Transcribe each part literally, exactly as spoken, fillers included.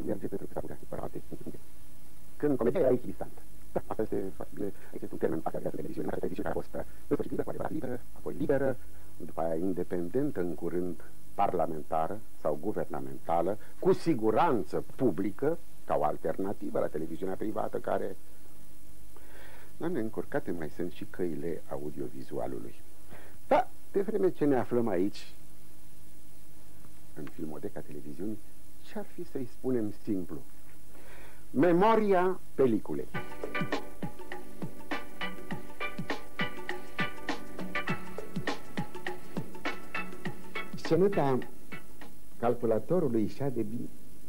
merge pentru că s-a putea separate. Când comedia era echidistantă. Da, asta este foarte bine. Aici este un termen foarte agreat de televiziune. Asta televiziune care a fost însfășită, cu adevărat liberă, apoi liberă, după aia independentă, în curând parlamentară sau guvernamentală, cu siguranță publică, ca o alternativă la televiziunea privată, care, Doamne, încurcate mai sunt și căile audiovizualului. Da, de vreme ce ne aflăm aici, în Filmoteca Televiziunii, ce-ar fi să-i spunem simplu? Memoria peliculei. Sceneta calculatorului Șadebi,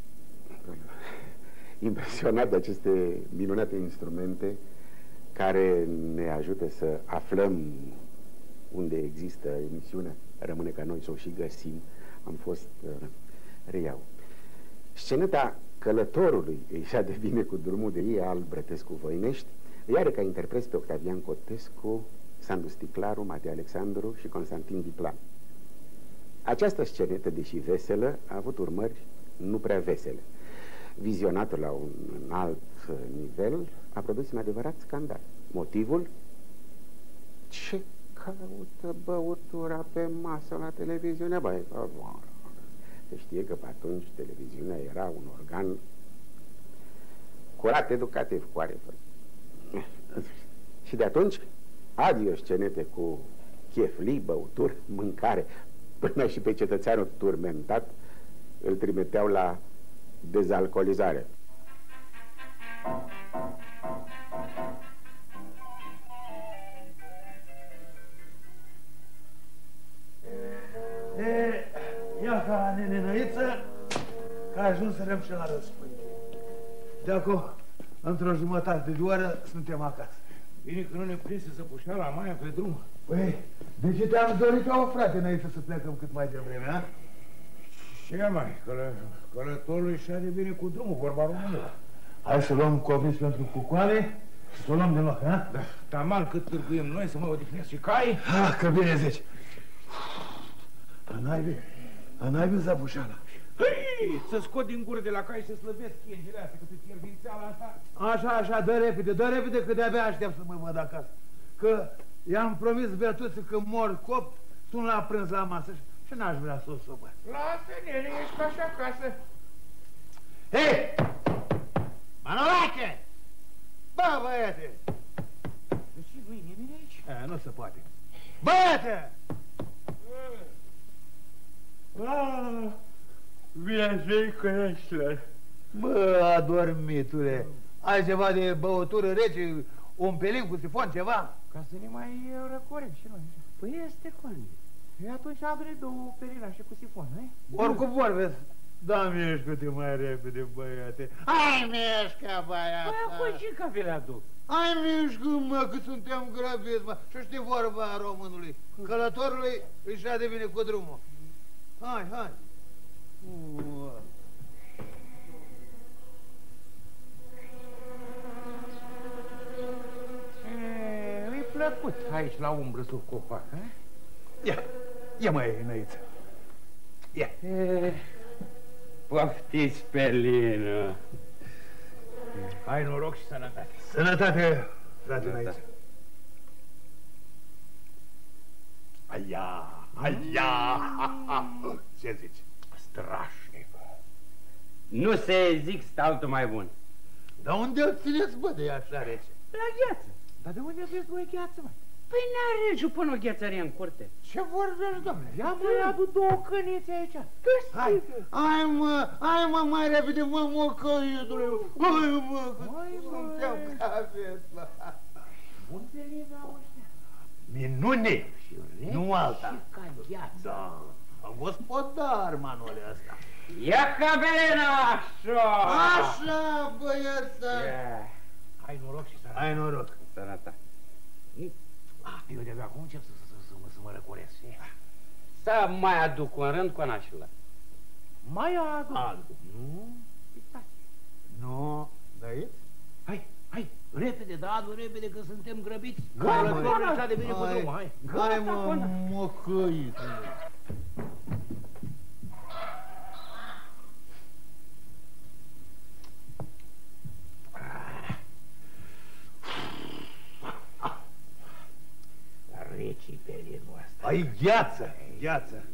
impresionat de aceste minunate instrumente care ne ajută să aflăm unde există emisiunea, rămâne ca noi să o și găsim. Am fost, uh, reiau. Sceneta călătorului ieșea de bine cu drumul de ei al Brătescu Voinești, îi are ca interpreți pe Octavian Cotescu, Sandu Sticlaru, Matei Alexandru și Constantin Diplan. Această scenetă, deși veselă, a avut urmări nu prea vesele. Vizionatul la un alt nivel a produs un adevărat scandal. Motivul? Ce caută băutura pe masă la televiziune? Băi, se știe că pe atunci televiziunea era un organ curat, educativ, cu arefăr. Și de atunci, adio scenete cu cheflii, băuturi, mâncare. Până și pe cetățeanul turmentat îl trimiteau la dezalcoolizare. E, ia ca nenenăiță, că ajunserăm și la răspândere. De acum, într-o jumătate de oră, suntem acasă. Bine că nu ne prinse să pușea la Maia pe drum. Păi, de ce te-am dorit ca o frate înainte să plecăm cât mai devreme, a? Ce mai? Călă, călătorul ieșea de bine cu drumul, vorba română. Hai să luăm copii pentru cucoane și să o luăm de loc, a? Da, taman cât târguim noi să mă odihnesc și cai. Ah, că bine zici. Anaibii, anaibii zabușala. Hei, să scot din gură de la cai și să slăbesc chengele astea, că te fiervințeala asta. Așa, așa, dă repede, dă repede, că de-abia aștept să mă văd acasă. Că i-am promis Beatuței că mor copt, sun la prânz la masă și n-aș vrea să o supăr. Lasă, nene, ești ca așa acasă. Hei! Manolache! Bă, băiete! De ce nu-i nimeni aici? A, nu se poate. Băiete! Ah, bine zi, Căreșlă. Bă, adormitule, ai ceva de băutură rece, un pelin cu sifon, ceva? Ca să ne mai răcorim și noi. Păi este, Coane. E atunci adune două pelina și cu sifon, nu? Oricum vorbesc. Da, mișcă-te mai repede, băiate. Hai, mișcă, băiată. Păi acum și ca vi le aduc. Hai, mișcă, mă, că suntem grăbiți, mă. Și știi vorba a românului. Călătorului își ia de bine cu drumul. Hai, hai. Mi-i plăcut aici la umbră sub copac, he? Ia, ia mai înainte. Ia. E, poftiți pe lină. Hai noroc și sănătate. Sănătate, frate, înainte. Aia, aia. Ce zici? Strașnic. Nu se zic altul mai bun. Dar unde îl țineți, bă, de așa rece? La gheață. Dar de unde aveți voi gheață, mă? Păi n-are regiu până o ghețărie în curte. Ce vorbești, domnule? Ia mai adu două cănițe aici. Hai, hai, mă, hai, mă, mai repede, mă, mocăiutule. Hai, mă, că suntem ca vesla. Bun pe liga ăștia. Minune, nu alta. Și ca gheață. Da, a gospodar, manole ăsta. Ia cabelena, așa! Așa, băieță. Hai noroc și sănătate. Hai noroc. Sănătate. Eu de-abia acum încep să, să, să, să mă răcoresc. Să mai aduc un rând cu anașul. Mai aduc. Aduc. Nu? Uitați. Nu, da e? Hai, hai, repede, da, adu repede că suntem grăbiți. Hai, mă, mă, așa de bine cu drumul, hai. Hai, mă, mocăitule. Ai gheață, gheață.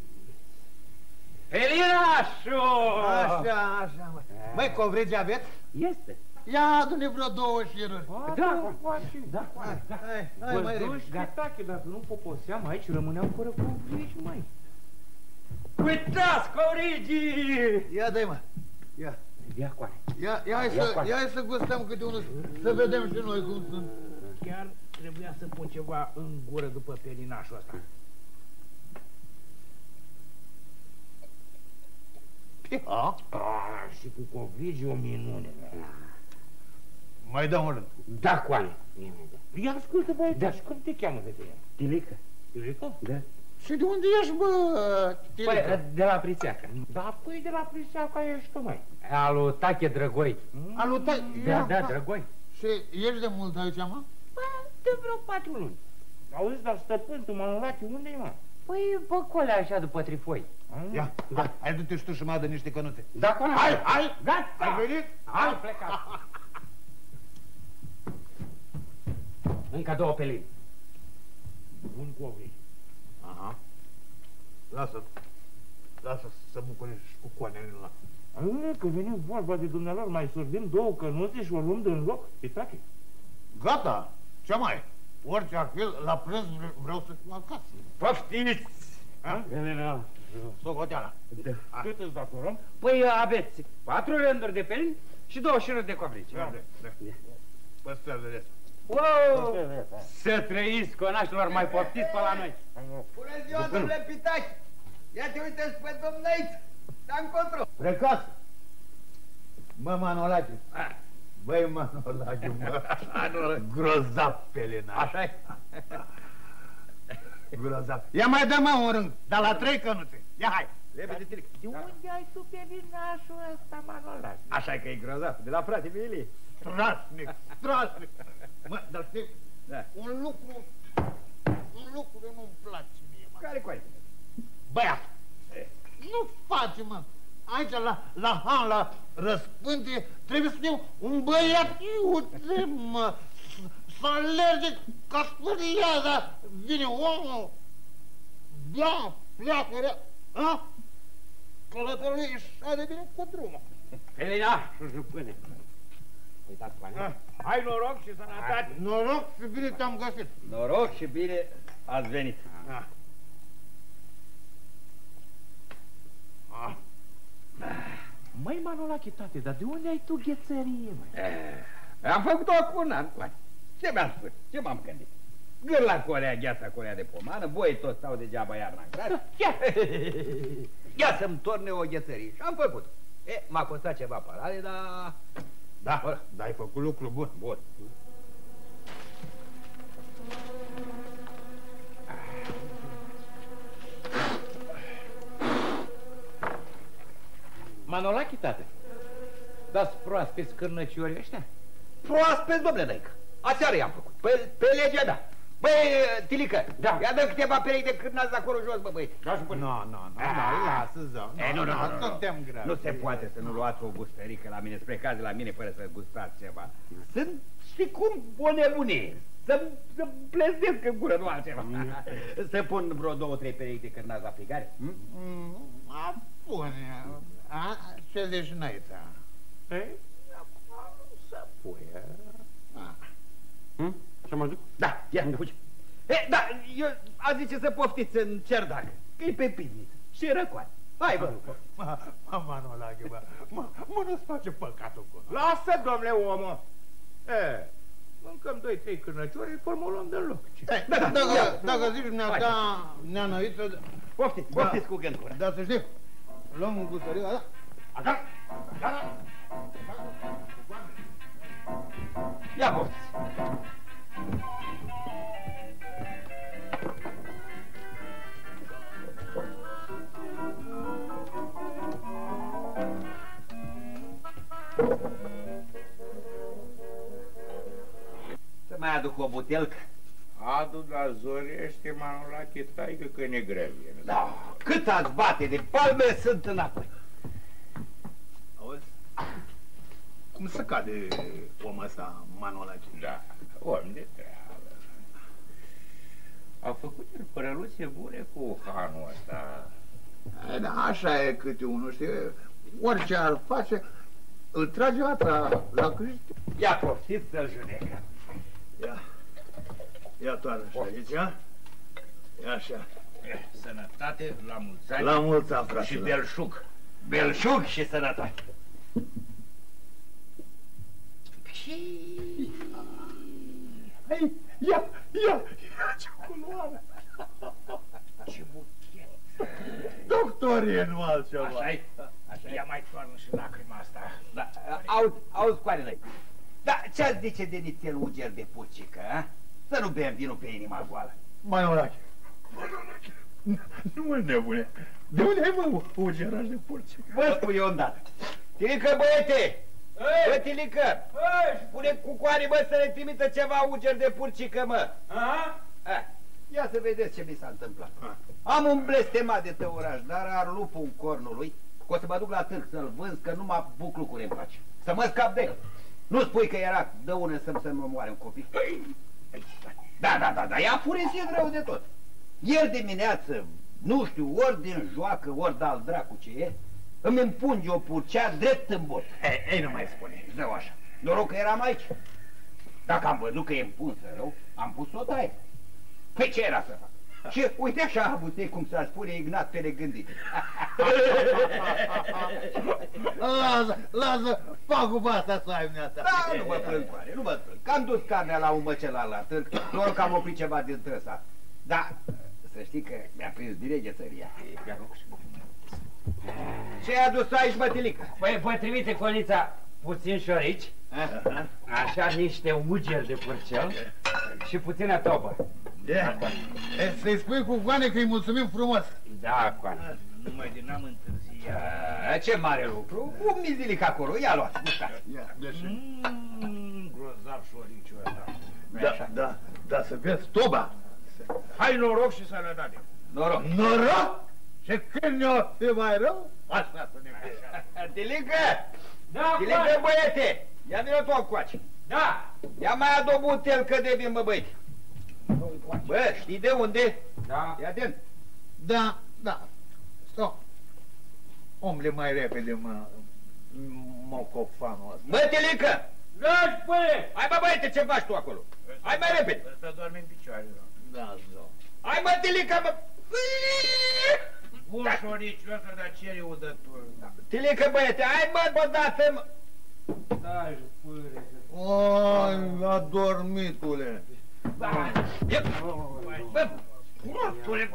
Pelinașu! Așa, așa, mă. Băi, covrigi aveți? Este. Ia adu-ne vreo două șiruri. Da, da, da. Hai, hai, mai repede. Gatache, dacă nu poposeam aici, rămâneam fără covrigi, măi. Uitați, covrigii! Ia dă-i, mă. Ia. Ia coane. Ia, ia, hai să, ia hai să gustăm câte unul, să vedem și noi cum sunt. Chiar trebuia să pun ceva în gură după pelinașul ăsta. A? Ah, și cu covrigi o minune. Mai dăm un rând. Da, coane. Ia ascultă, băi, da. Și cum te cheamă de tine? Tilică. Tilică? Da. Și de unde ești, bă, Tilică? Păi, de la Prițeacă. Da, păi de la Priseaca ești tu, măi. Alu Tache Drăgoi. Alu, ta... Da, da, Drăgoi. Și ești de mult aici, mă? Bă, de vreo patru luni. Auzi, dar stăpân, tu m-am luat, unde-i, mă? Păi, pe colea așa după Trifoi. Ia, da. Hai, du-te și tu și mă dă niște cănuțe. Da, coane. Hai, hai, Gata! ai venit? Hai, plecat. Încă două pelini. Un covrigi. Aha. Lasă, lasă să bucure și cu coanele ăla. Aile, că vine vorba de dumnealor, mai surdim două cănuțe și o luăm din loc, Pitache. Gata, ce mai? Orice ar fi, la prânz vreau să fiu acasă. Poftiți! Socoteala. Da. Cât îți datorăm? Păi aveți patru rânduri de pelini și două șiruri de covrigi. Da, da. Păstrează restul. Wow! Să trăiți, conașilor, mai poftiți pe la noi. Bună ziua, domnule Pitache! Ia te uite-ți pe domnăiță! Da încotro! Plecați! Bă, Manolache! Băi, Manolache, mă! Grozav pelinaș! Așa-i? Grozav! Ia mai dă, mă, un rând, dar la trei cănuțe! Ia, hai! Repede, Tilic! De unde ai tu pelinașul ăsta, Manolache? Așa că e grozav, de la frate Vili. Strașnic, strașnic! Mă, dar știi, Da. un lucru, un lucru nu-mi place mie, mă. Care cu Băiat, nu face, mă. Aici, la, la Han, la răspântie, trebuie să fie un băiat iute, mă. Să alerge ca spârliada. Vine omul, bea, pleacă, rea, a? Călătorie așa de bine cu drumul. Pelinașul jupâne. Uitați, coane. Hai noroc și sănătate! Noroc și bine te-am găsit. Noroc și bine ați venit. Ah. Ah. Măi, Manolache, tate, dar de unde ai tu ghețărie, măi? Eh, am făcut-o acum un an, coane. Ce mi-am spus? Ce m-am gândit? Gând la colea gheața, colea de pomană, voi tot stau degeaba iarna în gras. Ia, ia să-mi torne o ghețărie. Și am făcut. E, m-a costat ceva parale, dar... Da, dar ai făcut lucru bun. Bun. Manolache, tate, dați proaspeți cârnăciori ăștia? Proaspeți, domnule Năică. Aseară i-am făcut. Pe, pe legea mea. Băi, Tilică, Da. ia dă câteva perechi de cârnați de acolo jos, bă, băi. Nu, nu, nu, nu, lasă, zău. E, nu, nu, nu, nu. Suntem gravi. Nu se poate să nu luați o gustărică la mine, spre caz de la mine, fără să gustați ceva. Sunt, știi cum, o nebunie. Să, să pleznesc în gură, nu altceva. Să pun vreo două, trei perechi de cârnați la frigare? Hm? Mm, a, pune. A, ce zici năița? Ei, acum nu se puie. Hm? Și mă duc? Da, ia, îmi duce. E, da, eu a zice să poftiți în cerdac, că-i pe pivniță și răcoare. Hai, vă rog. Mă, mă, Manolache, bă, mă, mă, nu-ți face păcatul cu noi. Lasă, domnule omă! E, mâncăm doi, trei cârnăciori, formă o luăm de loc. Ei, dacă, dacă zici dumneata, neanăiță, Poftiți, poftiți cu gând cură. dar să știi, luăm un gustăriu, da? Așa? Așa? Ia poftiți. Să mai aduc o butelcă. Adu, dar zorește, Manolache, taică că ne grevie. Da, cât ați bate de palme, sunt înapoi. Auzi? Cum se cade omul ăsta, Manolache? Da, om de treabă. A făcut el părăluțe bune cu hanul ăsta. E, da, așa e câte unul, știi? Orice ar face, îl trage atra la Cristi. Ia poftiți să-l judecă. Ia, ia toată așa aici, ia? Ia așa. Eh, sănătate, la mulți ani. La mulți ani, frate. Și belșug. Belșug și sănătate. Hai, ia, ia, ia ce culoare. Ce buchet. Doctorie, nu altceva. Așa-i? Așa, ia mai toarnă și lacrima asta. Da, auzi, auzi, coarele. Da, ce-ați zice de nițel uger de purcică, a? Să nu bem vinul pe inima goală. Manolache, Manolache, nu mă nebune. De unde ai, mă, ugeraș de purcică? Vă spun eu îndată. Tilică, băiete! Bă, Tilică! Spune cu coare, bă, să ne trimită ceva uger de purcică, mă! Aha? Ia să vedeți ce mi s-a întâmplat. Am un blestemat de tăuraș, dar ar lupul cornului, că o să mă duc la târg să-l vânz, că numai buclucuri îmi face. Să mă scap de el. Nu spui că era dăună să-mi să-mi omoare un copil? Da, da, da, da, i-a furesit rău de tot. Ieri dimineață, nu știu, ori din joacă, ori de-al dracu ce e, îmi împunge o purcea drept în bot. Ei, ei, nu mai spune. Zău așa. Noroc că eram aici. Dacă am văzut că e împunsă rău, am pus o taie. Păi ce era să fac? Și uite așa a avut ei, cum s-ar spune, Ignat pe negândit. Lasă, lasă, paguba asta să ai dumneata. Da, nu mă plâng, coare, nu mă plâng. Că am dus carnea la un măcelar la târg, doar că am oprit ceva din trăsa. Da, să știi că mi-a prins direct ghețăria. Ce-ai adus aici, bătilică? Păi vă trimite Conița puțin șorici, așa niște ugeri de purcel și puțină tobă. Să-i spui cu Coane că îi mulțumim frumos. Da, Coane. Numai de n-am întârziat. Ce mare lucru, un mizilic acolo, ia luați, gustați. Mmm, grozav șoriciul ăsta. Da, da, da, să vezi toba. Hai noroc și sănătate. Noroc. Noroc? Și când ne-o fi mai rău, așa să ne fie. Tilică! Da, Tilică, Coane. băiete! Ia vină tu încoace. Da. Ia mai adu o butel că de vin, bă, băiete. Bă, știi de unde? Da. Ia atent. Da, da. Stop. Omule mai repede, mă, mocofanul ăsta. Bă, Tilică! Da, spune! Hai, bă, băiete, ce faci tu acolo? Hai mai repede. Ăsta doarme în picioare, da. Da, zău. Hai, bă, Tilică, bă! Bun șoriciul ăsta, dar ce reudător. Tilică, băiete, hai, bă, bă, dată-mă! Da, spune. Oi, adormitule. Da. Ia, bă, prostule!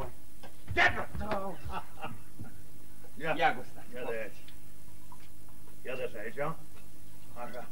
Ia, Ia, gusta. ia de aici. Ia de așa aici, a? Așa.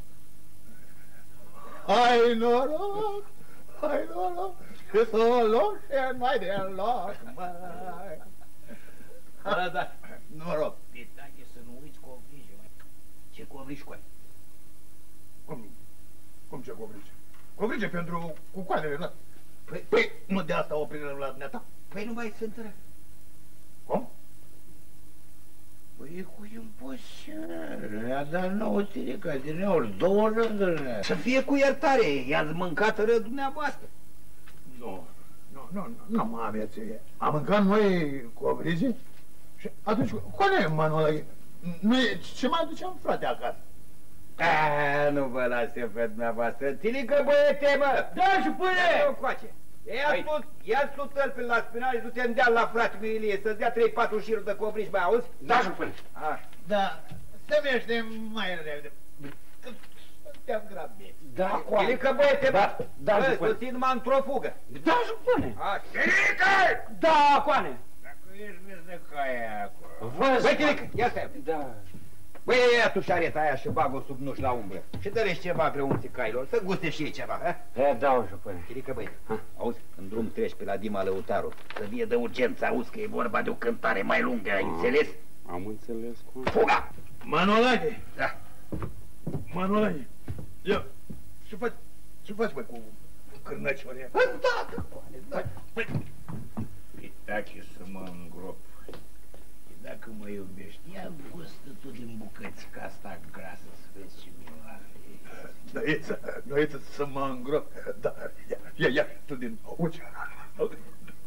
Hai noroc, hai noroc, că s-o loc și mai de loc, mai. Da, da. Noroc. Pitache, să nu uiți covrige, măi. Ce covriși, coai? Cum? Cum ce covrige? Covrige pentru cucoanele noastre. Păi, Păi, nu de asta oprire la dumneata? păi nu mai sunt rău. Cum? Păi e cu imposibil, i-a dat nouă tirica din ori, două rânduri. Să fie cu iertare, i-ați mâncat rău dumneavoastră. Nu, nu, nu, nu, nu mă amețe. Am mâncat noi covrige și atunci, coane, Manolache, noi ce mai duceam frate acasă? A, nu vă lase pe dumneavoastră. Tilică, băiete, mă! Da, și pune! Nu coace. Ia-ți tu, ia-ți tu tălpi la spinare, du-te în deal la frate meu Ilie, să-ți dea trei patru șiruri de covrigi, mai auzi? Da, și pune! Așa. Da, se vește mai repede. Suntem grabniți. Da, Coane. Tilică, băiete, mă! Da, da, Bă, și pune. să ții numai într-o fugă. Da, și pune! Așa. Tirică! Da, Coane! Dacă ești vezi de caia acolo. Vă Băi, Tilică, ia stai. Da. Băi, ia tu șareta aia și bag-o sub nuș la umbră. Și dă-le ceva greunții cailor, să guste și ei ceva, ha? E, da, și pune. Tirică, băi, auzi, în drum treci pe la Dima Lăutaru, să vie de urgență, auzi că e vorba de o cântare mai lungă, ai înțeles? Am înțeles, Coane. Fuga! Manolache, Da. Manolache, ia, ce faci, ce faci, băi, cu cârnăcioria? Da, da, Păi, Pitache, să mă îngrop. Dacă mă iubești, ia gustă tu din bucăți ca asta grasă, să vezi ce minunat e. Noiță, noiță să mă îngrop, da, ia, ia, ia, tu din uce.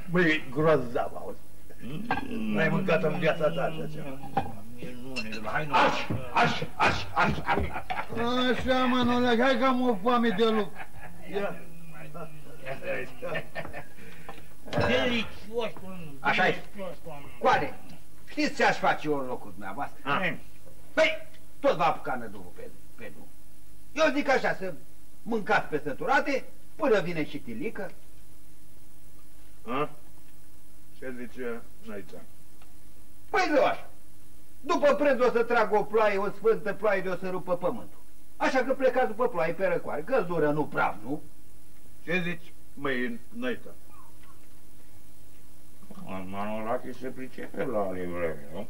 Băi, grozav, auzi. N-ai mâncat în viața ta așa ceva. Aș, aș, aș, aș, aș. Așa, Manole, hai că am o foame de lucru. Ia. Delicios. Așa-i. Coade, știți ce aș face eu în locul dumneavoastră? Păi, tot va apuca nădurul pe, pe drum. Eu zic așa, să mâncați pe săturate, până vine și Tilică. A? Ce zice Năița? Păi zău așa. După prânz o să trag o ploaie, o sfântă ploaie de o să rupă pământul. Așa că plecați după ploaie pe răcoare. Căldură, nu praf, nu? Ce zici, măi, Năița? Manolache se pricepe la livrare, nu?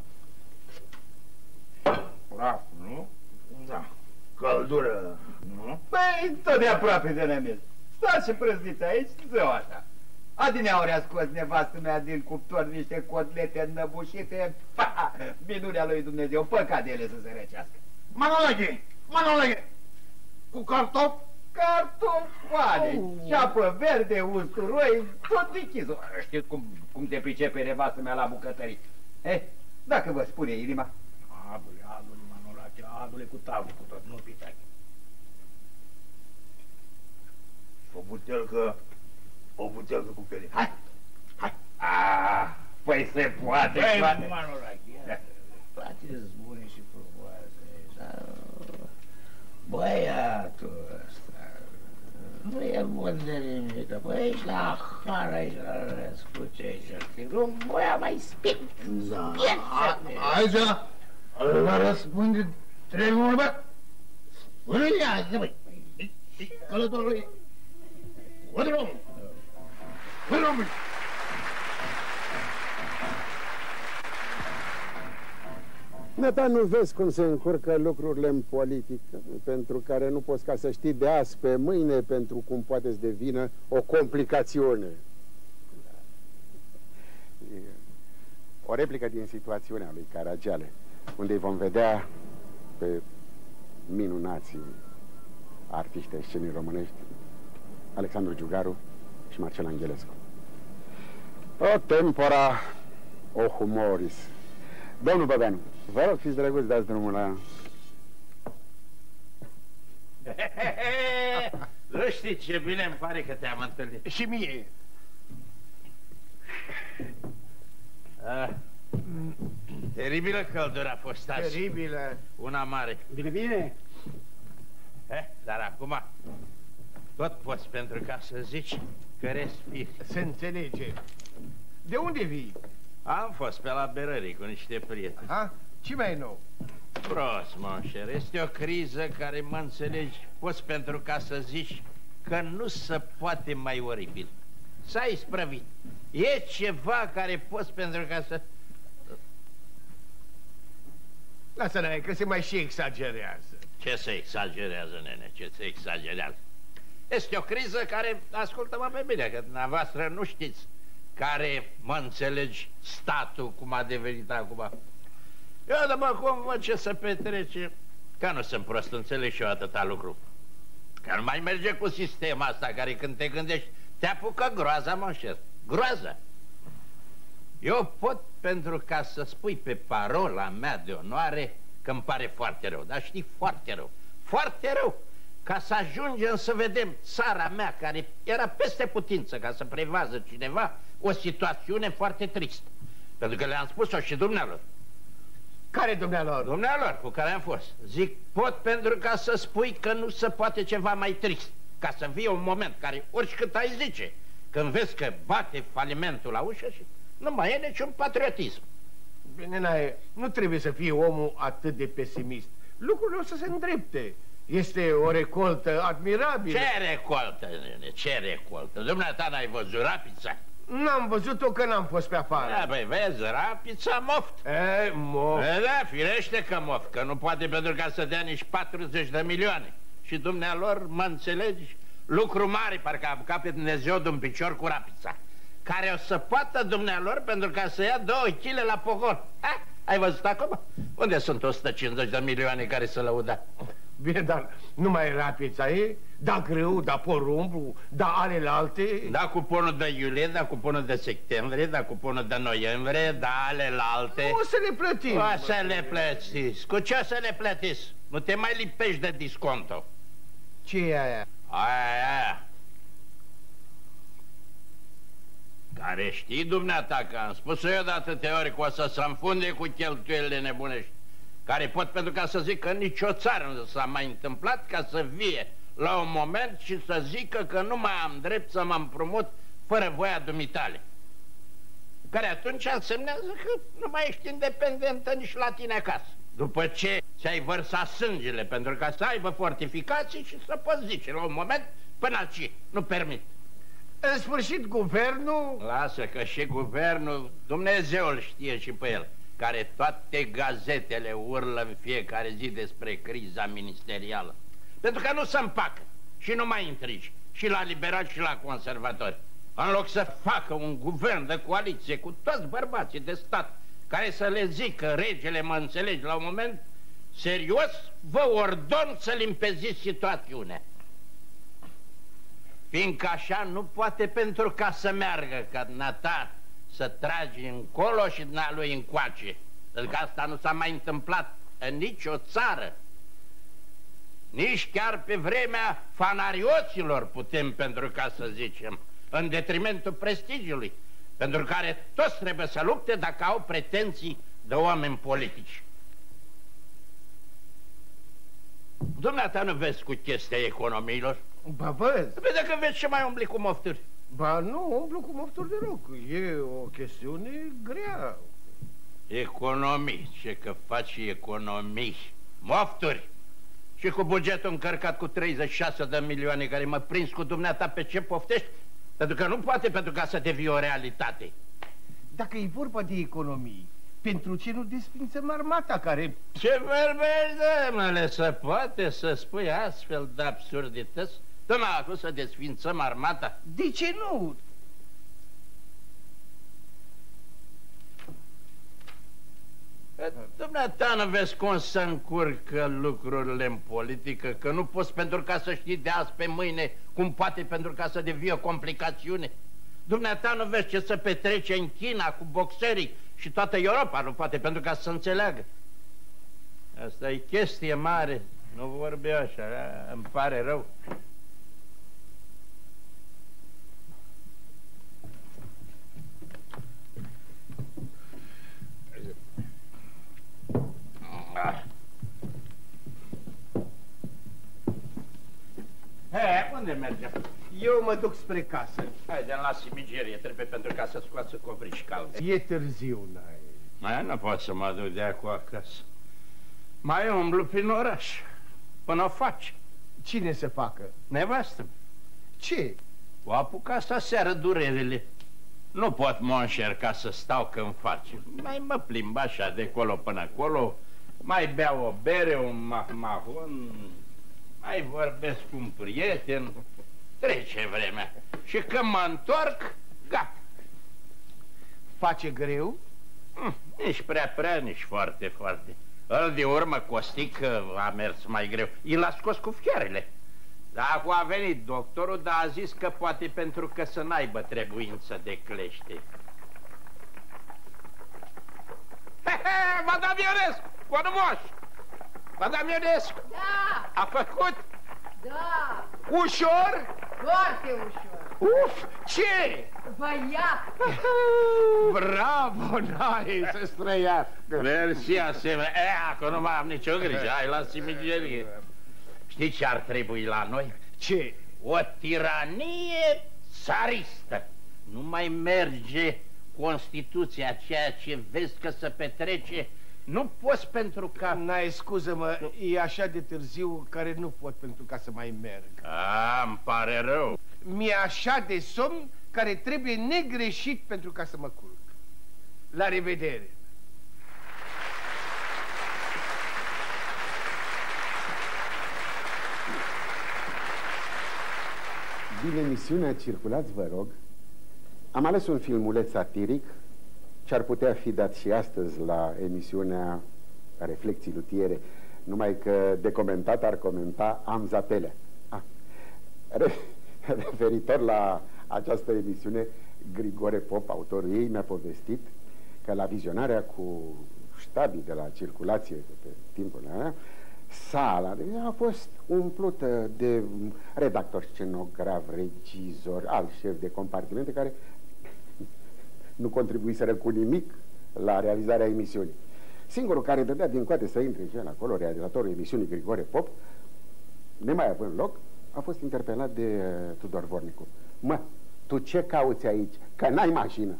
Praf, nu? Da. Căldură, nu? Păi, tot de aproape de nemez. Stați și prăzniți aici, zău așa. Adineauri a scos nevastă mea din cuptor niște cotlete înnăbușite. Ha, minunea lui Dumnezeu, păcat de ele să se răcească. Manolache, Manolache, cu cartofi? Cartofoane, oh. Ceapă verde, usturoi, tot dichizul. Știți cum, cum te pricepe nevastă mea la bucătării. Eh, dacă vă spune inima. Adule, adule, Manolache, adule cu tavul, cu tot, nu pitache. O butelcă, o butelcă cu pere. Hai, hai. Ah, păi se poate, Băi, poate. Manolache, toate-s bune și frumoase, dar băiatul ăsta nu e bun de nimic, băi, ești la afară, aici la răscuce, aici, un băia mai spic. Da, aici, la răspundit, trebuie mult, bă. Spune-i, băi, călătorului, o drumul, o drumul. Neta, nu vezi cum se încurcă lucrurile în politică, pentru care nu poți ca să știi de azi pe mâine, pentru cum poate să devină o complicațiune. O replică din situațiunea lui Caragiale, unde îi vom vedea pe minunații artiști ai scenii românești, Alexandru Giugaru și Marcel Angelescu. O tempora, o humoris. Domnul Băbeanu, vă rog, fiți drăguți, dați drumul la... Nu știi ce bine îmi pare că te-am întâlnit. Și mie. Ah. Teribilă căldură a fost azi. Teribilă. Una mare. Bine, bine. Eh, dar acum tot poți pentru ca să zici că respiri. Se înțelege. De unde vii? Am fost pe la Berării cu niște prieteni. Ha? Ce mai e nou? Prost, monșer, este o criză care, mă înțelegi, poți pentru ca să zici că nu se poate mai oribil. S-a isprăvit. E ceva care poți pentru ca să... Lasă-ne, că se mai și exagerează. Ce se exagerează, nene, ce se exagerează? Este o criză care, ascultă-mă pe bine, că dumneavoastră nu știți care, mă înțelegi, statul cum a devenit acum. Eu, după cum văd ce se petrece, că nu sunt prost, înțeleg și eu atâta lucru. Că nu mai merge cu sistemul asta care când te gândești, te apucă groaza, monșer, groaza. Eu pot pentru ca să spui pe parola mea de onoare că îmi pare foarte rău, dar știi, foarte rău, foarte rău, ca să ajungem să vedem țara mea, care era peste putință ca să prevază cineva, o situațiune foarte tristă. Pentru că le-am spus-o și dumnealor. Care dumnealor? Dumnealor cu care am fost. Zic, pot pentru ca să spui că nu se poate ceva mai trist. Ca să fie un moment care, oricât ai zice, când vezi că bate falimentul la ușă și nu mai e niciun patriotism. Bine, n-ai, nu trebuie să fie omul atât de pesimist. Lucrurile o să se îndrepte. Este o recoltă admirabilă. Ce recoltă, nene, ce recoltă? Dumneata n-ai văzut rapița? N-am văzut-o că n-am fost pe afară. Da, băi, vezi, rapița moft. E, moft. E, da, firește că moft, că nu poate pentru ca să dea nici patruzeci de milioane. Și dumnealor, mă înțelegi, lucru mare, parcă a apucat pe Dumnezeu de un picior cu rapița, care o să poată dumnealor pentru ca să ia două chile la pogon. Ha? Ai văzut acum? Unde sunt o sută cincizeci de milioane care să lăuda? Bine, dar nu mai era pizza e? Da grâu, da porumb, da alelalte. Da cuponul de iulie, da cuponul de septembrie, da cuponul de noiembrie, da alelalte. O să le plătim. O să le plătiți. Cu ce o să le plătiți? Nu te mai lipești de disconto. Ce e aia? Aia, aia. Care știi, dumneata, că am spus-o eu de atâtea ori că o să se înfunde cu cheltuielile nebunești, care pot, pentru ca să zic că nicio țară nu s-a mai întâmplat, ca să vie la un moment și să zică că nu mai am drept să mă împrumut fără voia dumitale. Care atunci însemnează că nu mai ești independentă nici la tine acasă. După ce ți-ai vărsat sângele pentru ca să aibă fortificații și să poți zice la un moment până aici, nu permit. În sfârșit, guvernul... Lasă că și guvernul, Dumnezeu îl știe și pe el, care toate gazetele urlă în fiecare zi despre criza ministerială. Pentru că nu se împacă și nu mai intrigi și la liberali și la conservatori. În loc să facă un guvern de coaliție cu toți bărbații de stat care să le zică, regele, mă înțelegi, la un moment serios, vă ordon să limpeziți situațiunea. Fiindcă așa nu poate pentru ca să meargă, ca dumneata să tragi încolo și din-a lui încoace. Pentru că asta nu s-a mai întâmplat în nicio țară. Nici chiar pe vremea fanarioților putem, pentru ca să zicem, în detrimentul prestigiului, pentru care toți trebuie să lupte dacă au pretenții de oameni politici. Dumneata nu vezi cu chestia economiilor? Ba văd. Vede că vezi ce mai umbli cu mofturi. Ba nu, umblu cu mofturi deloc. E o chestiune grea. Economii, ce că faci economii. Mofturi. Și cu bugetul încărcat cu treizeci și șase de milioane care mă prins cu dumneata pe ce poftești? Pentru că nu poate, pentru ca să devii o realitate. Dacă e vorba de economii, pentru ce nu desfințăm armata care... Ce vorbești, domnule, să poate să spui astfel de absurdități? Domnule, acum să desfințăm armata? De ce nu? Dumneata, nu vezi cum să încurcă lucrurile în politică? Că nu poți pentru ca să știi de azi pe mâine cum poate pentru ca să devie o complicațiune? Dumneata, nu vezi ce se petrece în China cu boxerii și toată Europa nu poate pentru ca să se înțeleagă? Asta e chestie mare, nu vorbi așa, îmi pare rău. He, unde mergem? Eu mă duc spre casă. Haide, la Simigerie, trebuie pentru ca să scoată covriși calde. E târziu, n-ai. Mai nu pot să mă duc de acum acasă. Mai umblu prin oraș, până o faci. Cine să facă? Nevastă. Ce? O apuc asta seară durerile. Nu pot mă încerca să stau când face. Mai mă plimb așa de colo până acolo, mai beau o bere, un mahmahun, mai vorbesc cu un prieten, trece vremea. Și când mă întorc, gata. Face greu? Mm, nici prea prea, nici foarte, foarte. Îl de urmă, Costic, a mers mai greu. I l-a scos cu fiarele. Dar acum a venit doctorul, dar a zis că poate pentru că să n-aibă trebuință de clește. Madame Ionescu, Conumoș! Madame Ionescu! Da! A făcut? Da! Ușor? Foarte ușor! Uf! Ce? Băiat! Bravo, n-ai să străiască! Mersi asemenea. E, acum nu mai am nicio grijă, hai la Simigerie. Știi ce ar trebui la noi? Ce? O tiranie țaristă. Nu mai merge Constituția, ceea ce vezi că se petrece. Nu poți pentru ca... N-ai, scuză-mă, e așa de târziu care nu pot pentru ca să mai merg. A, îmi pare rău. Mi-e așa de somn care trebuie negreșit pentru ca să mă culc. La revedere! Din emisiunea Circulați, vă rog, am ales un filmuleț satiric ce ar putea fi dat și astăzi la emisiunea Reflecții Lutiere. numai că de comentat ar comenta Amzapelea. Ah. Referitor la această emisiune, Grigore Pop, autorul ei, mi-a povestit că la vizionarea cu ștabii de la circulație de pe timpul ăla, sala a fost umplută de redactor, scenograf, regizor, alți șefi de compartimente care nu contribuiseră cu nimic la realizarea emisiunii. Singurul care dădea din coate să intre și el acolo, realizatorul emisiunii Grigore Pop, nemai având loc, a fost interpelat de uh, Tudor Vornicu. Mă, tu ce cauți aici? Că n-ai mașină.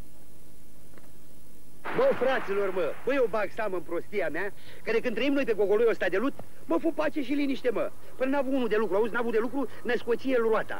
Bă, fraților, mă, bă, eu bag seamă în prostia mea, că de când trăim noi pe gogoloiul ăsta de lut, mă, fu pace și liniște, mă. Până n-a avut unul de lucru, auzi, n-a avut de lucru, ne scoție el roata.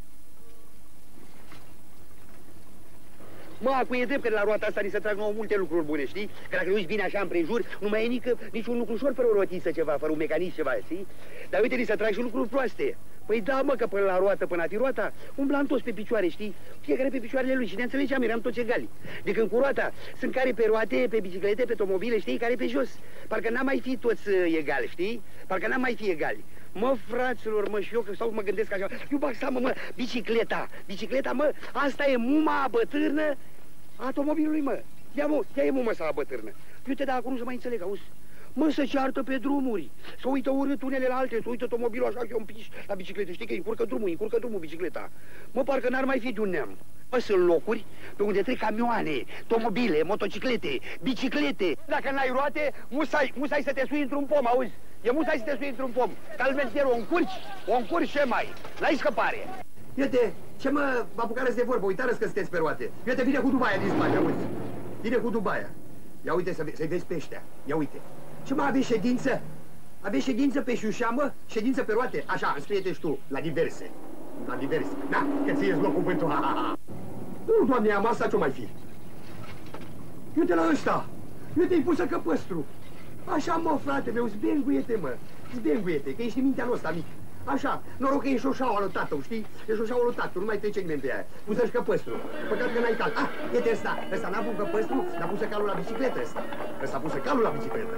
Mă, acum e drept că de la roata asta ni se trag nouă multe lucruri bune, știi? Că dacă uiți bine așa împrejur, nu mai e nică, niciun lucru ușor fără o rotiță ceva, fără un mecanism ceva, știi? Dar uite, ni se trag și lucruri proaste. Păi da, mă, că până la roată, până la roata, umblam toți pe picioare, știi? Fiecare pe picioarele lui și ne înțelegeam, eram toți egali. De când cu roata sunt care pe roate, pe biciclete, pe automobile, știi, care pe jos. Parcă n-am mai fi toți uh, egali, știi? Parcă n-am mai fi egali. Mă, fraților, mă, și eu că stau mă gândesc așa, eu bag seama, mă, bicicleta, bicicleta, mă, asta e muma bătârnă a automobilului, mă. Ia, mă, ia e muma sa bătârnă. Uite, dar acum nu se mai înțeleg, auzi? Mă, să ceartă pe drumuri, să uită urât unele la alte, să uită automobilul așa și un piș la bicicletă, știi că încurcă drumul, încurcă drumul bicicleta. Mă, parcă n-ar mai fi de un neam. Mă, sunt locuri pe unde trec camioane, automobile, motociclete, biciclete. Dacă n-ai roate, musai, musai să te sui într-un pom, auzi? E musai să te sui într-un pom. Că altfel o încurci, o încurci ce mai, n-ai scăpare. Iete, ce mă, vă apucarăți de vorbă, uitați că sunteți pe roate. Iete, vine cu Dubaia din spate, auzi? Vine cu Dubaia. Ia uite să-i să vezi pe ăștia, ia uite. Ce mă, aveți ședință? Aveți ședință pe șușa, mă? Ședință pe roate? Așa, înscrie-te și tu, la diverse. La diverse. Da, că ție-ți luă cuvântul, ha, ha, ha. Nu, doamne, am asta ce-o mai fi? Uite la ăsta. Uite-i pusă căpăstru. Așa, mă, frate meu, zbenguie-te, mă. Zbenguie-te, că ești în mintea noastră, mic. Așa, noroc că e șoșaua lui tatăl, știi? E șoșaua lui tatăl, nu mai trece nimeni pe ea. Pusă-și căpăstru. Păcat că n-ai cal. Ah, uite ăsta. Ăsta n-a avut căpăstru, dar pusă calul la bicicletă ăsta. Ăsta pusă calul la bicicletă.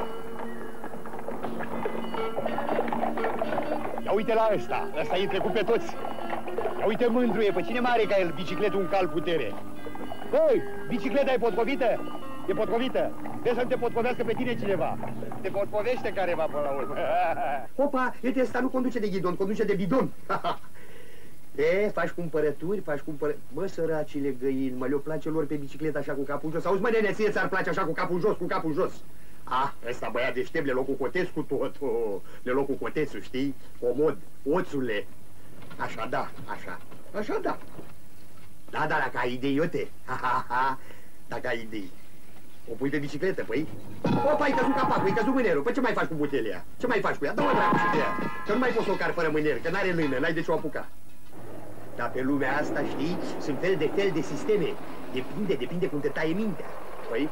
Ia uite la ăsta. Ăsta e trecut pe toți. Ia uite mândruie, pe cine mare ca el bicicletul un cal putere. Băi, bicicleta e potcovită? E potcovită? Vrei să-mi te potcovească pe tine cineva? Te potcovește careva până la urmă. Opa, uite, ăsta nu conduce de ghidon, conduce de bidon. E, faci cumpărături, faci cumpărături. Mă, săracile găini, mă, le-o place lor pe bicicletă așa cu capul jos. Auzi, mă, nene, ție ți-ar place așa cu capul jos, cu capul jos. Ah, ăsta băiat deștept, le loc cu coteț cu tot. Oh, le loc cu cotețul, știi? Comod, oțule. Așa, da, așa. Așa, da. Da, da, dacă ai idei, uite. Ha, ha, ha. Dacă ai idei. O pui pe bicicletă, păi? Opa, ai căzut capacul, ai căzut mânerul. Păi ce mai faci cu butelia? Ce mai faci cu ea? Dă-o dracu și de ea. Că nu mai poți să o cari fără mâner, că n-are lână, n-ai de ce o apuca. Dar pe lumea asta, știi, sunt fel de fel de sisteme. Depinde, depinde cum te taie mintea. Păi?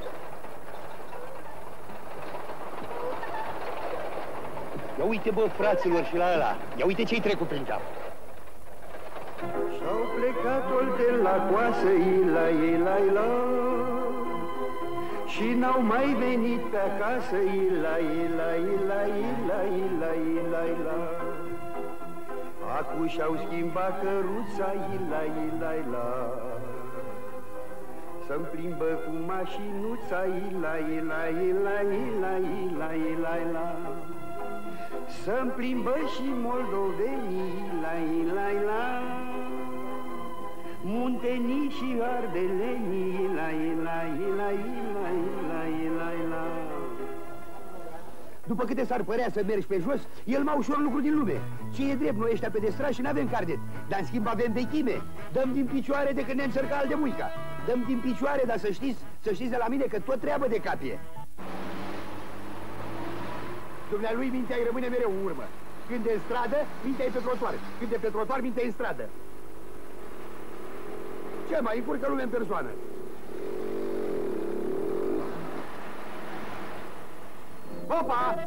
Ia uite, bă, fraților, și la ăla. Ia uite ce-i trecut prin cap. Și-au plecat-ol de la coasă, ila, ila, ila. Și n-au mai venit pe acasă, ila, ila, ila, ila, ila, ila, ila. Acu și-au schimbat căruța, ila, ila, ila. Să-mi plimbă cu mașinuța, ila, ila, ila, ila, ila, ila, ila. Să-mi plimbă și moldovenii, ila, ila, ila. Muntenii și ardelenii, ila, ila, ila, ila, ila, ila, ila. După câte s-ar părea să mergi pe jos, el mai ușor lucru din lume. Ce e drept, noi ăștia pe destrași și n-avem carnet, dar în schimb avem vechime. Dăm din picioare de când ne încerca al de muica. Dăm din picioare, dar să știți, să știți de la mine că tot treabă de capie. Dumnealui mintea îi rămâne mereu în urmă. Când e în stradă, mintea e pe trotuar. Când e pe trotuar, mintea e în stradă. Ce mai încurcă lumea în persoană? Opa!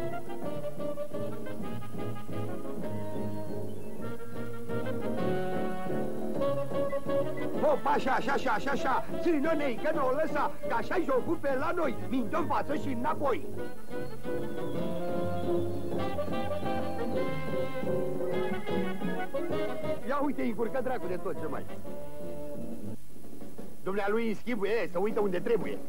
Opa, așa, așa, așa, așa, așa. Țină-ne-i că nu o lăsa, că așa-i jocul pe la noi. Minte în față și înapoi. Ia uite, îi curcă dracu de tot ce mai. Dumnealui îi schibuie, să uită unde trebuie.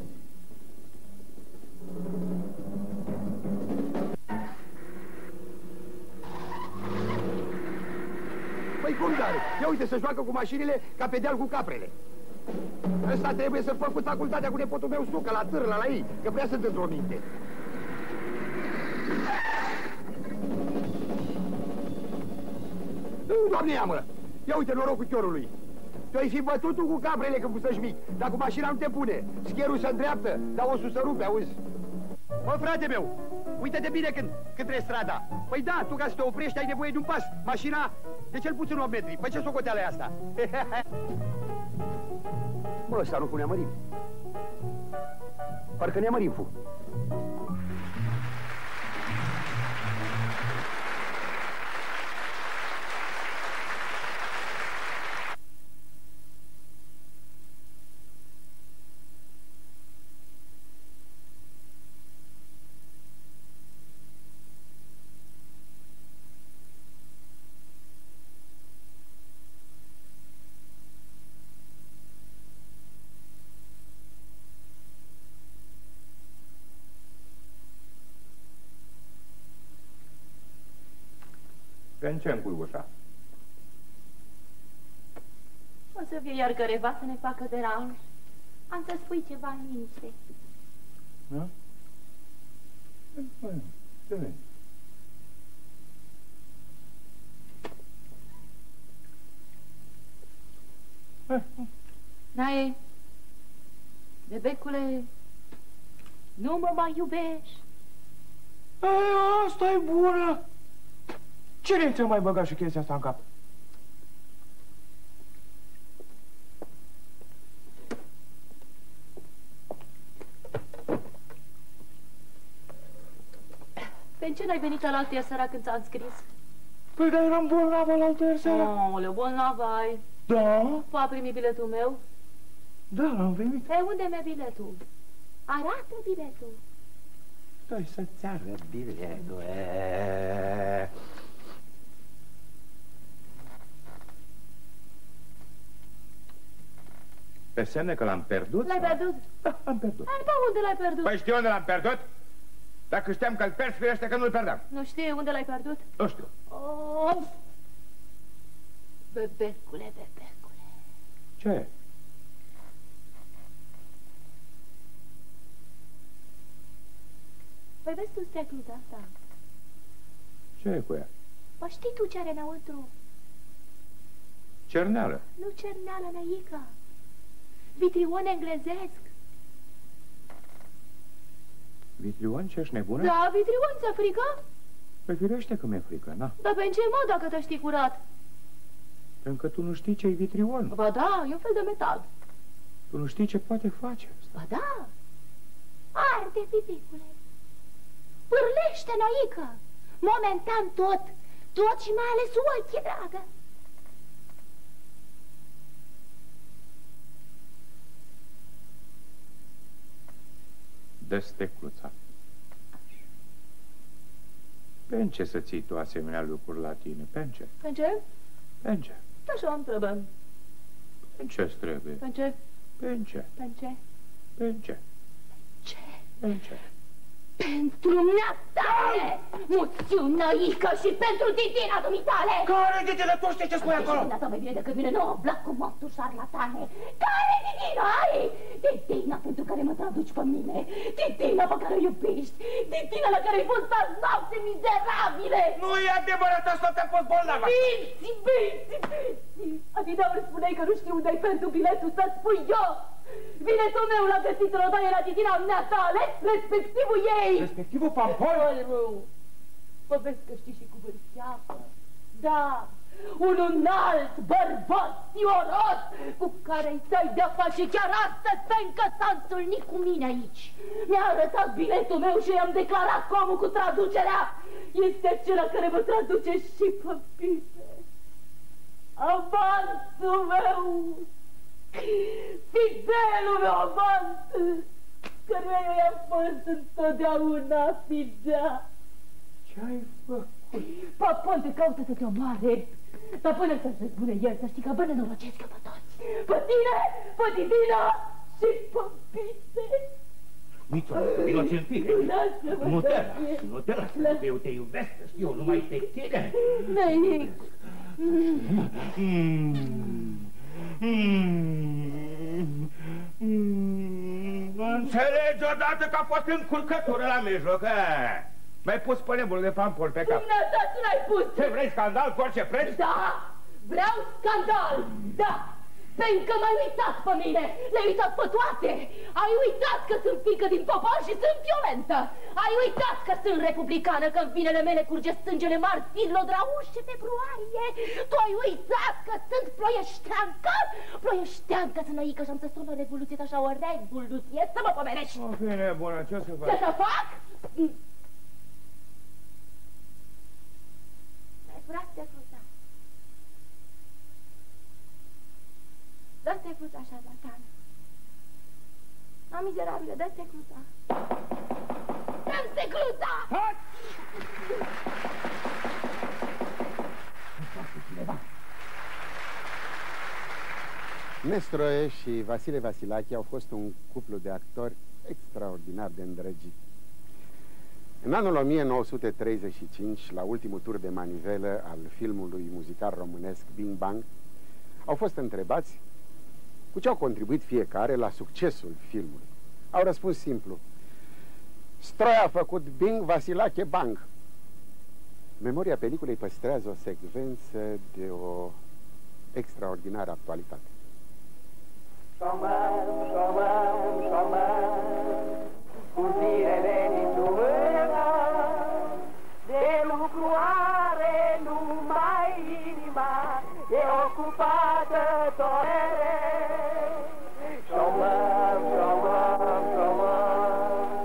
Păi cum dar? Ia uite, să joacă cu mașinile ca pe deal cu caprele. Ăsta trebuie să fac cu facultatea cu nepotul meu Sucă, la târla la ei, că prea sunt într-o minte. Doamne, ia mă! Ia uite norocul chiorului. Tu-ai fi bătut tu cu caprele când fusăși mic, dar cu mașina nu te pune. Scherul se îndreaptă, dar osul să rupe, auzi? Bă, frate meu, uite-te bine când, când treci strada. Păi da, tu ca să te oprești ai nevoie de un pas. Mașina de cel puțin opt metri. Păi ce socoteală e asta? Bă, ăsta nu pune amărim. Parcă ne amărim, fu. Încem cu ușa. O să fie iar careva să ne facă deranj. Am să spui ceva în liniște. Da? Ce veni? Nae, bebecule, nu mă mai iubești? E, asta e bună! Cine ți-a mai băgat și chestia asta în cap? Pe ce n-ai venit alaltă seara când ți-am scris? Păi, dar eram bolnavă alaltă seara. Aoleu, bolnavă ai. Da? Tu a primit biletul meu? Da, l-am primit. Pe unde mi-e biletul? Arată biletul. Stai să-ți arăt biletul. E... Pe semne că l-am pierdut? L-ai pierdut? Da, l-am pierdut. Hai, pe unde l-ai pierdut? Păi știu unde l-am pierdut? Dacă știam că-l pierd, firește că nu-l pierdeam. Nu știi unde l-ai pierdut? Nu știu. Oh! Bebecule, bebecule. Ce? Păi vezi tu sticluța asta? Ce e cu ea? Păi știi tu ce are înăuntru? Cerneală. Nu cerneală, năică. Vitrion englezesc. Vitrion? Ce-ești nebună? Da, vitrion, ți-a frică? Păi firește că mi-e frică, na. Dar pe ce mă, dacă te știi curat? Pentru că tu nu știi ce-i vitrion. Ba da, e un fel de metal. Tu nu știi ce poate face. Ba da. Arde, pipicule. Pârlește, năică. Momentan tot. Tot și mai ales ochii, dragă. Dă stecluța. Pentru ce să ții tu asemenea lucruri la tine? Pentru ce? Pentru ce? Pentru ce? Așa îmi trebuie. Pentru ce-ți trebuie? Pentru ce? Pentru ce? Pentru ce? Pentru ce? Ce? Pentru ce? Pentru neaptare! Muțiunăică și pentru titina dumitale! Care titina? Tu știi ce spui acolo? Titina ta mai bine decât mine, nu blac cu moftu șarlatane! Care titina ai? Titina pentru care mă traduci pe mine! Titina pe care o iubești! Titina la care ai fost azi noapte mizerabile! Nu e adevărat, asta te-a fost bolnavă! Binți, binți, binți! Adineauri spuneai că nu știu unde ai pentru biletul, să spui eu! Biletul meu l-a găsit în odaie la titina mea tale, respectivul ei! Respectivul Pampol? Bă, vezi că știi și cu vârsteapă. Da, un înalt bărbat sioros cu care îi stai de-a face chiar astăzi, pentru că s-a întâlnit cu mine aici. Mi-a arătat biletul meu și i-am declarat comul cu traducerea. Este acela care mă traduce și pe bine. Avansul meu! Fidelul meu avans, căruia i-a fost întotdeauna fidea. Ce ai făcut? Papon te caută să te omoare. Dar până să-ți răzbune el, să știi că bă nenorocesc eu pe toți. Pe tine, pe Divina și pe Pite. Mițo, vino ți-l fie. Nu te las, nu te las, că eu te iubesc, știu, numai pe tine. Năic. Înțelegi odată că a fost încurcătură la mijloc, mi-ai pus pe nebunul de fampol pe cap. Dumneata tu l-ai pus! Ce, vrei scandal cu orice preț? Da! Vreau scandal! Da! Pentru că m-ai uitat pe mine! Le-ai uitat pe toate! Ai uitat că sunt fiică din popor și sunt violentă! Ai uitat că sunt republicană, că în vinele mele curge sângele martirilor de la unsprezece februarie! Tu ai uitat că sunt ploieșteancă! Ploieșteancă să năică și am să sun o revoluție, așa o revoluție, să mă pomenești! O, fi nebună, ce să faci? Ce să fac? Frate, fruta. Dă-te fruta așa, Zatan. A, mizerabile, dă-te fruta. Dă-te fruta! Nestroie și Vasile Vasilache au fost un cuplu de actori extraordinar de îndrăgit. În anul o mie nouă sute treizeci și cinci, la ultimul tur de manivelă al filmului muzical românesc Bing Bang, au fost întrebați cu ce au contribuit fiecare la succesul filmului. Au răspuns simplu: Stroi a făcut Bing, Vasilache Bang. Memoria peliculei păstrează o secvență de o extraordinară actualitate. Șoman, șoman, șoman, cu zilele nici mâna, de lucru are numai inima, e ocupată torere. Șoman, șoman, șoman.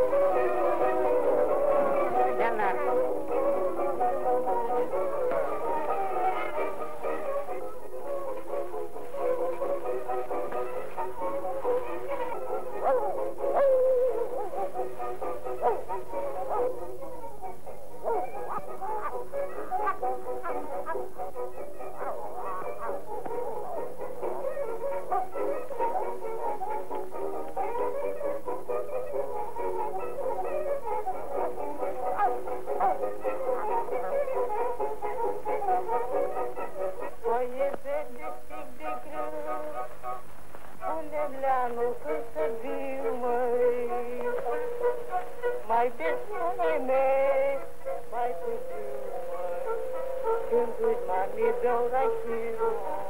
Mai devreme, mai târziu, când-i mami dau rachiu.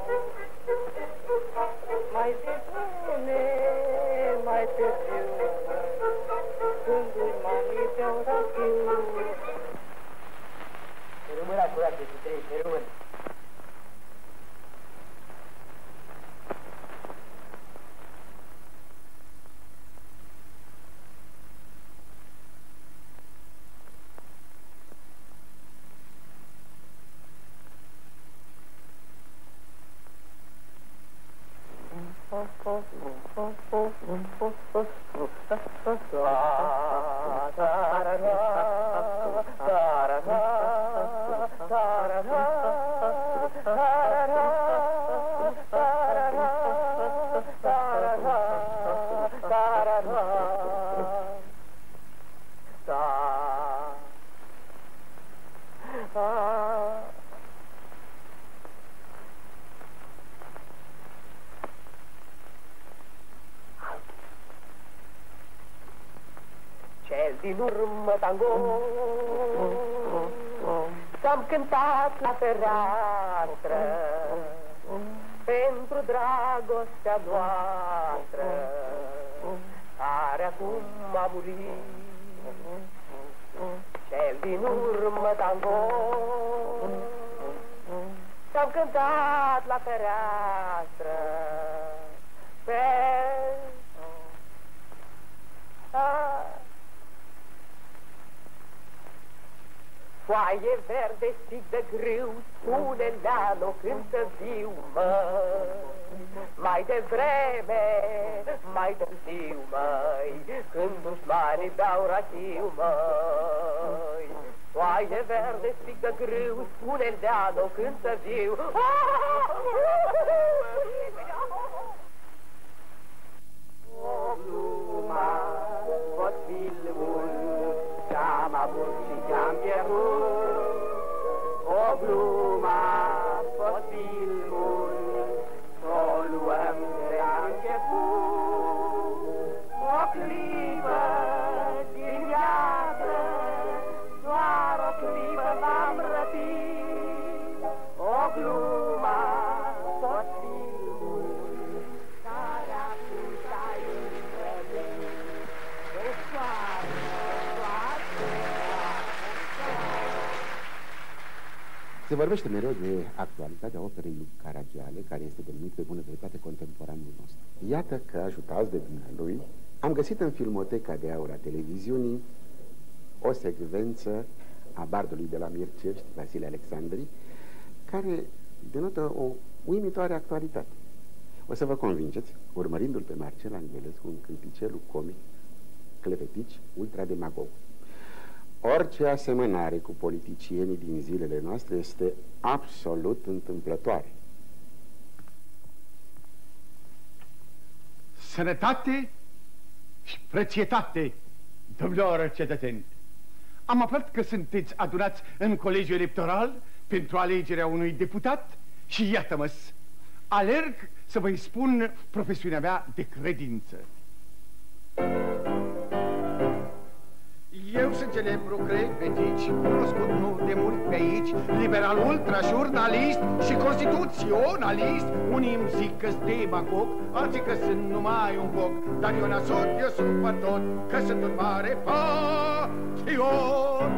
Mai devreme, mai târziu, când-i mami dau rachiu. Rămân acurat de trei, te rămân. Cel din urmă tango s-am cântat la fereastră pentru dragostea noastră, care acum a murit. Cel din urmă tango s-am cântat la fereastră pe foaie verde, stic de grâu, spune Leano când să viu, măi. Mai devreme, mai târziu, măi, când dușmanii beau rachiu, măi. Foaie verde, spic de grâu, spune-n dealul când să viu. O gluma, pot filmul, ce-am avut și ce-am pierdut. O gluma, pot filmul, o luăm de la început. O clipă din viață, doar o clipă v-am răpit. O gluma, tot filmul, care acum s-ai întrăbit. De soară, toată, Se vorbește mereu de actualitatea operei lui Caragiale, care este denumit pe bună dreptate contemporanul nostru. Iată că, ajutați de dumnealui, am găsit în filmoteca de aur a televiziunii o secvență a bardului de la Mircești, Vasile Alexandri, care denotă o uimitoare actualitate. O să vă convingeți, urmărindu-l pe Marcel Angelescu, un cânticelul comic, clevetici, ultrademagog. Orice asemănare cu politicienii din zilele noastre este absolut întâmplătoare. Sănătate și prețietate, domnilor cetățeni. Am aflat că sunteți adunați în colegiul electoral pentru alegerea unui deputat și iată-mă, alerg să vă spun profesiunea mea de credință. Eu sunt celebru crevetici, cunoscut nu de mult pe aici, liberal ultra-jurnalist și constituționalist. Unii îmi zic că-s demagog, alții că sunt numai un boc, dar eu n-asot, eu sunt pe tot, că sunt un mare patriot.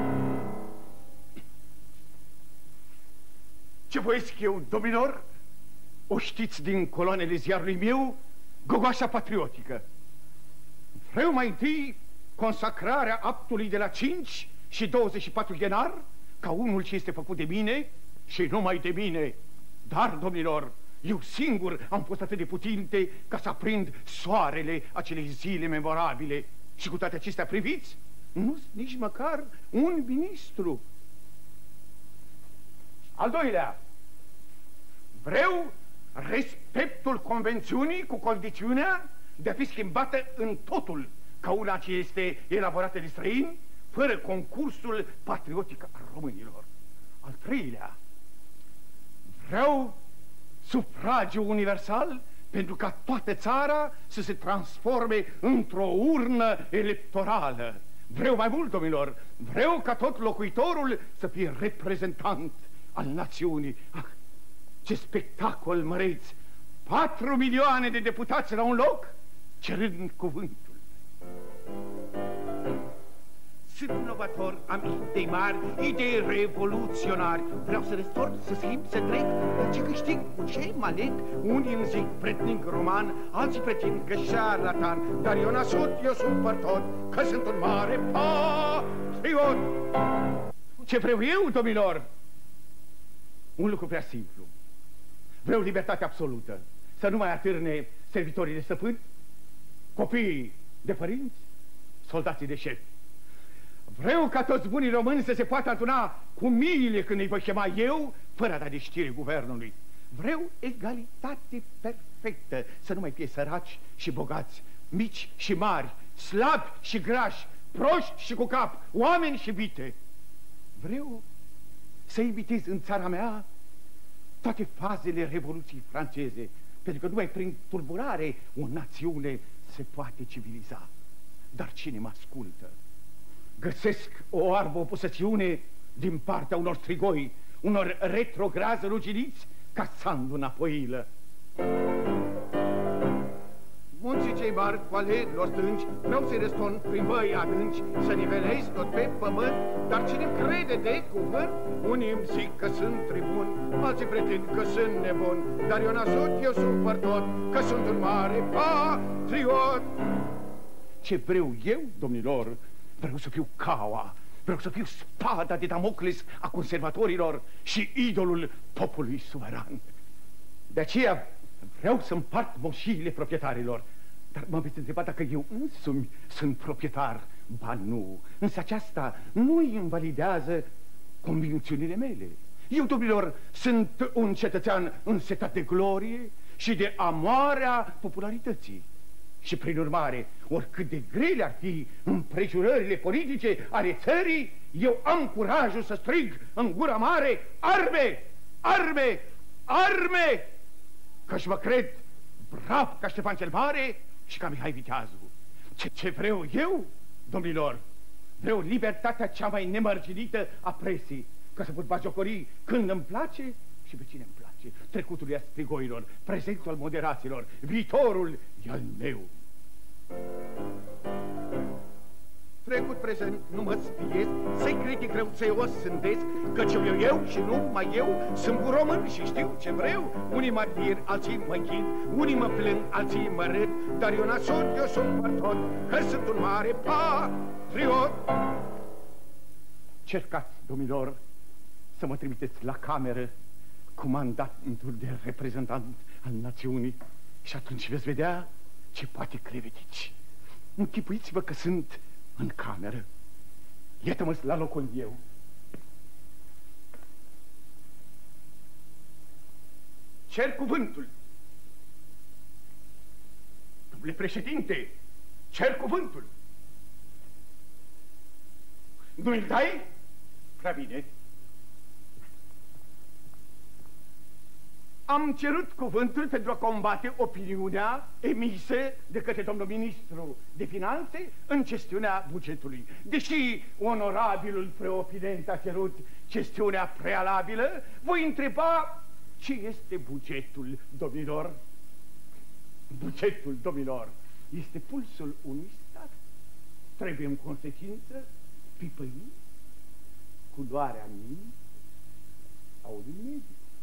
Ce voiesc eu, domnilor? O știți din coloanele ziarului meu, gogoașa patriotică. Vreau mai întâi consacrarea actului de la cinci și douăzeci și patru ianar, ca unul ce este făcut de mine și numai de mine. Dar, domnilor, eu singur am fost atât de putinte ca să aprind soarele acelei zile memorabile. Și cu toate acestea, priviți, nu nici măcar un ministru. Al doilea, vreau respectul convențiunii cu condițiunea de a fi schimbată în totul ca una ce este elaborată de străini, fără concursul patriotic al românilor. Al treilea, vreau sufragiu universal pentru ca toată țara să se transforme într-o urnă electorală. Vreau mai mult, domnilor, vreau ca tot locuitorul să fie reprezentant al națiunii. Ah, ce spectacol măreț! Patru milioane de deputați la un loc, cerând cuvântul. Sunt inovator, am idei mari, idei revoluționari. Vreau să restort, să schimb, să trec, dar ce câștig, cu ce mă aleg? Unii îmi zic pretnic roman, alții pretind că șarlatan, dar eu n-asut, eu sunt părtot, că sunt un mare patriot. Ce vreau eu, domnilor? Un lucru prea simplu. Vreau libertate absolută, să nu mai atârne servitorii de stăpâni, copiii de părinți, soldații de șefi. Vreau ca toți bunii români să se poată aduna cu miile când îi voi chema eu, fără a da de știre guvernului. Vreau egalitate perfectă, să nu mai fie săraci și bogați, mici și mari, slabi și grași, proști și cu cap, oameni și vite. Vreau să imitez în țara mea toate fazele Revoluției franceze, pentru că numai prin tulburare o națiune se poate civiliza. Dar cine mă ascultă? Găsesc o oarbă opusățiune din partea unor strigoi, unor retrograzi ruginiți, casând înapoiilă. Munții cei mari, cu alerilor stânci, vreau să-i răspund prin băi adânci, să nivelezi tot pe pământ, dar cine-mi crede de cuvânt? Unii îmi zic că sunt tribun, alții pretind că sunt nebun, dar eu n-asut, eu sunt părtot, că sunt un mare patriot. Ce vreau eu, domnilor? Vreau să fiu caua, vreau să fiu spada de Damocles a conservatorilor și idolul poporului suveran. De aceea vreau să împart moșiile proprietarilor. Dar mă veți întreba dacă eu însumi sunt proprietar. Ba nu, însă aceasta nu îi invalidează convințiunile mele. Eu, domnilor, sunt un cetățean însetat de glorie și de amoarea popularității. Și, prin urmare, oricât de grele ar fi împrejurările politice ale țării, eu am curajul să strig în gura mare: arme! Arme! Arme! Căci mă cred brav ca Ștefan cel Mare și ca Mihai Viteazul. Ce, ce vreau eu, domnilor? Vreau libertatea cea mai nemărginită a presii, ca să pot bagiocori când îmi place și pe cine îmi place. Trecutul e a strigoilor, prezentul al moderaților, viitorul e al meu. Trecut, prezent, nu mă spiez, să-i critic rău, să-i o sândesc, căci eu, eu și nu mai eu sunt un român și știu ce vreau. Unii mă admir, alții mă închid, unii mă plâng, alții mă râd, dar eu n-asut, eu sunt părtot, că sunt un mare patriot. Cercați, domnilor, să mă trimiteți la cameră cu mandatul de reprezentant al națiunii și atunci veți vedea ce poate crevetici. Închipuiți-vă că sunt în cameră. Iată-mă la locul meu. Cer cuvântul. Domnule președinte, cer cuvântul. Nu-i dai? Prea bine. Am cerut cuvântul pentru a combate opiniunea emisă de către domnul ministru de finanțe în gestiunea bugetului. Deși onorabilul preopinent a cerut gestiunea prealabilă, voi întreba ce este bugetul, domnilor. Bugetul, domnilor, este pulsul unui stat. Trebuie în consecință pipăi culoarea minții a unui mediu.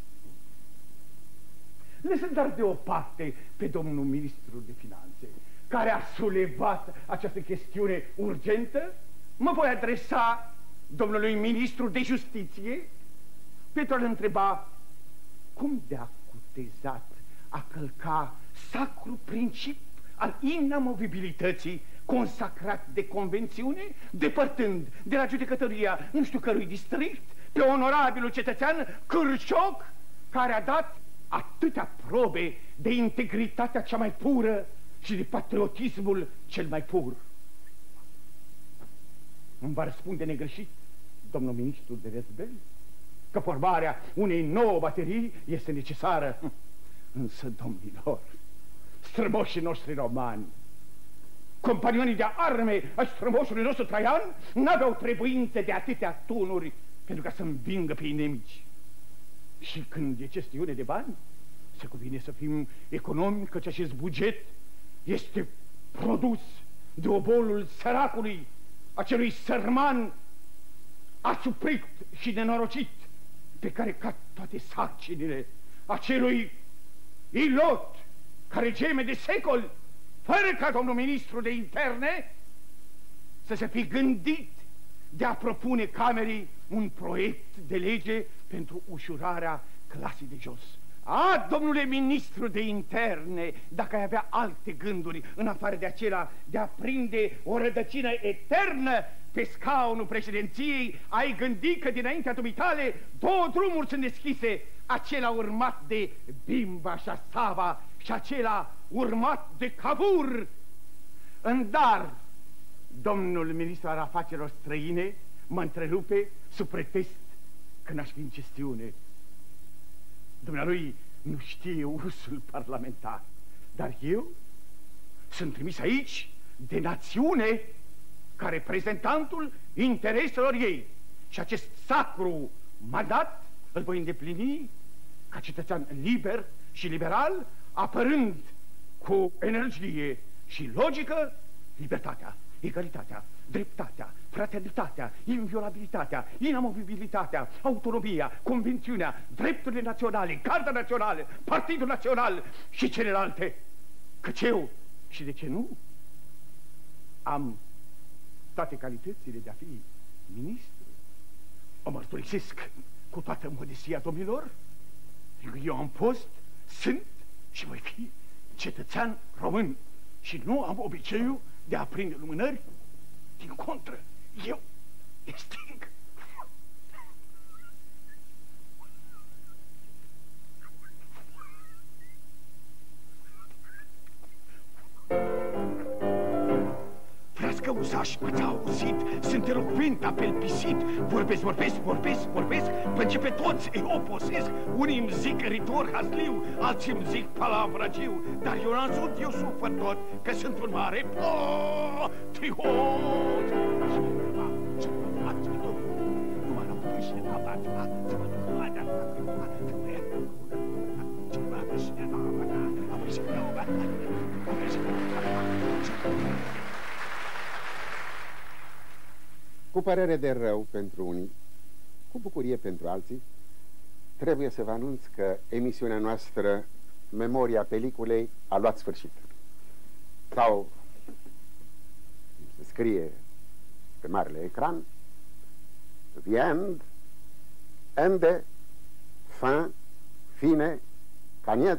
Lăsând dar deoparte pe domnul ministru de finanțe, care a sulevat această chestiune urgentă, mă voi adresa domnului ministru de justiție pentru a-l întreba cum de-a cutezat a călca sacru principiu al inamovibilității consacrat de convențiune, depărtând de la judecătoria nu știu cărui district pe onorabilul cetățean Cârcioc, care a dat atâtea probe de integritatea cea mai pură și de patriotismul cel mai pur. Îmi va răspunde negreșit domnul ministru de Răzbel că formarea unei nouă baterii este necesară. Însă, domnilor, strămoșii noștri romani, companionii de arme ai strămoșului nostru Traian, n-aveau trebuințe de atâtea tunuri pentru ca să învingă pe inemici. Și când e chestiune de bani, se cuvine să fim economi, căci acest buget este produs de obolul săracului, acelui sărman asuprit și nenorocit, pe care cad toate sarcinile, acelui ilot care geme de secol, fără ca domnul ministru de interne să se fi gândit de a propune Camerei un proiect de lege pentru ușurarea clasei de jos. A, domnule ministru de interne, dacă ai avea alte gânduri în afară de acela de a prinde o rădăcină eternă pe scaunul președinției, ai gândit că dinaintea dumitale două drumuri sunt deschise, acela urmat de Bimba și Sava și acela urmat de Cavour. În dar, domnul ministru al afacerilor străine mă întrerupe sub pretext că n-aș fi în chestiune. Dumnealui nu știe ursul parlamentar, dar eu sunt trimis aici de națiune ca reprezentantul intereselor ei și acest sacru mandat îl voi îndeplini ca cetățean liber și liberal, apărând cu energie și logică libertatea, egalitatea, dreptatea, fraternitatea, inviolabilitatea, inamovibilitatea, autonomia, convențiunea, drepturile naționale, Carta Națională, Partidul Național și celelalte. Căci eu, și de ce nu, am toate calitățile de a fi ministru. O mărturisesc cu toată modestia, domnilor, eu am fost, sunt și voi fi cetățean român și nu am obiceiul de a prinde lumânări Din contră, eu le sting. Vrească uzași, m-ați auzit? Sunt elocvent, apel pisit. Vorbesc, vorbesc, vorbesc, vorbesc, până pe toți îi oposesc. Unii îmi zic ritor hazliu, alții îmi zic palavragiu, dar eu n-am zut, eu sufăr tot, că sunt un mare patriot. Numai la pâșne, la bata, să mă duc la de-a Cu părere de rău pentru unii, cu bucurie pentru alții, trebuie să vă anunț că emisiunea noastră, Memoria Peliculei, a luat sfârșit. Sau se scrie pe marele ecran: The end, ende, fin, fine, canieț.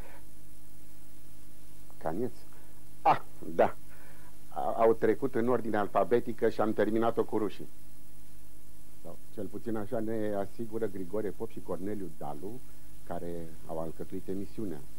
Canieț? Ah, da. Au trecut în ordine alfabetică și am terminat-o cu rușii. Sau, cel puțin așa ne asigură Grigore Pop și Corneliu Dalu, care au alcătuit emisiunea.